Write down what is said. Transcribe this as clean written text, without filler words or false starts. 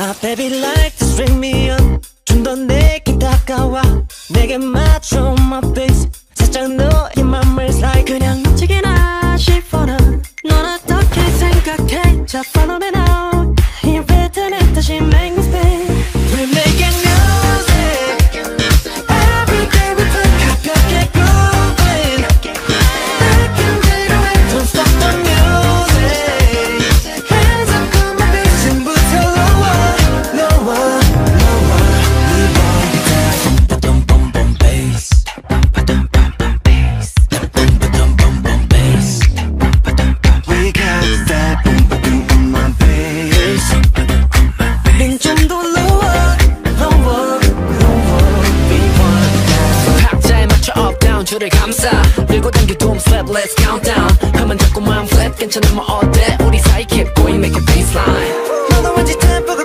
My baby like to string me up 좀 더 내게 다가와 내게 맞춰 my face 살짝 너의 맘을 slide 그냥 놓치기나 싶어 난 넌 어떻게 생각해 자 follow me now 이 패턴에 다시 make me speak We're making music Every day we put 가볍게 grooving Back in the way Don't stop the music Hands up on my feet 지금부터 lower lower lower We want that Ba-dum bum bum bass Ba-dum bum bum bass Ba-dum bum bum bass We got that boom ba-dum on my bass ning 좀 더 lower lower lower We want that 박자에 맞춰 up down 줄을 감싸 밀고 당겨 doom slap let's count down 가만 자꾸만 flip 괜찮으면 어때 우리 사이 keep going make a baseline 너도 왠지 tempo